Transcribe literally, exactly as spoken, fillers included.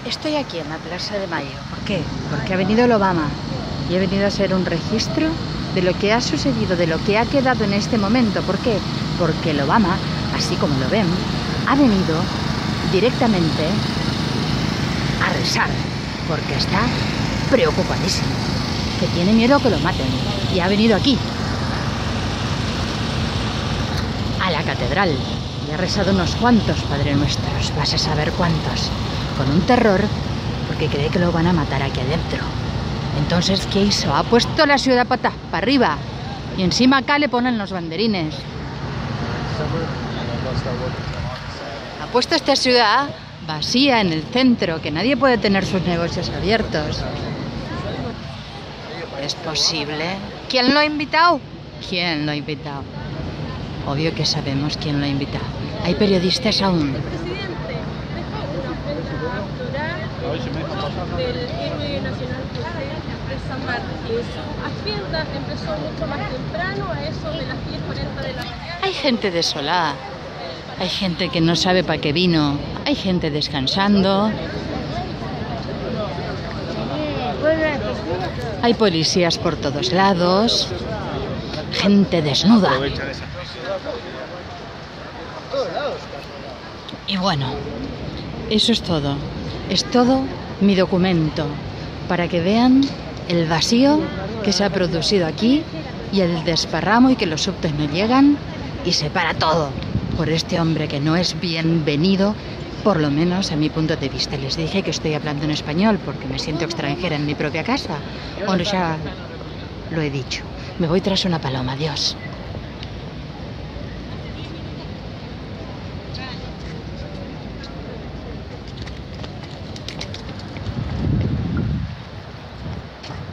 Estoy aquí en la Plaza de Mayo. ¿Por qué? Porque ha venido el Obama y he venido a hacer un registro de lo que ha sucedido, de lo que ha quedado en este momento. ¿Por qué? Porque el Obama, así como lo ven, ha venido directamente a rezar, porque está preocupadísimo, que tiene miedo a que lo maten, y ha venido aquí, a la catedral, y ha rezado unos cuantos Padre Nuestros, vas a saber cuántos, con un terror, porque cree que lo van a matar aquí adentro. Entonces, ¿qué hizo? Ha puesto la ciudad patas para arriba, y encima acá le ponen los banderines. Ha puesto esta ciudad vacía en el centro, que nadie puede tener sus negocios abiertos. ¿Es posible? ¿Quién lo ha invitado? ¿Quién lo ha invitado? Obvio que sabemos quién lo ha invitado. Hay periodistas aún. El presidente dejó una ofrenda floral del héroe nacional de San Martín. Su agenda empezó mucho más temprano, a eso de las diez cuarenta de la mañana. Hay gente desolada. Hay gente que no sabe para qué vino. Hay gente descansando. Hay policías por todos lados. Gente desnuda. Y bueno, eso es todo. Es todo mi documento para que vean el vacío que se ha producido aquí y el desparramo y que los subtes no llegan y se para todo por este hombre que no es bienvenido, por lo menos a mi punto de vista. Les dije que estoy hablando en español porque me siento extranjera en mi propia casa. Bueno, ya lo he dicho. Me voy tras una paloma. Adiós.